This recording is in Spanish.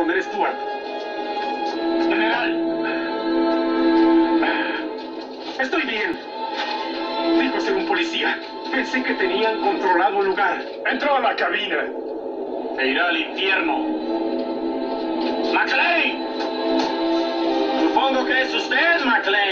responder, Stuart. General. Estoy bien. Dijo ser un policía. Pensé que tenían controlado el lugar. Entró a la cabina. Se irá al infierno. ¡McLean! Supongo que es usted, McLean.